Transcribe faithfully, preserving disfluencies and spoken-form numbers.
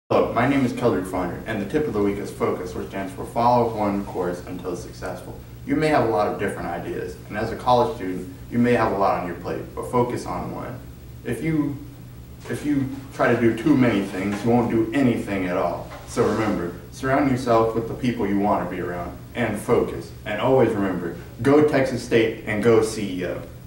Hello, my name is Keldric Fondren, and the tip of the week is focus, which stands for follow one course until successful. You may have a lot of different ideas, and as a college student, you may have a lot on your plate, but focus on one. If you, if you try to do too many things, you won't do anything at all. So remember, surround yourself with the people you want to be around, and focus. And always remember, go Texas State and go C E O.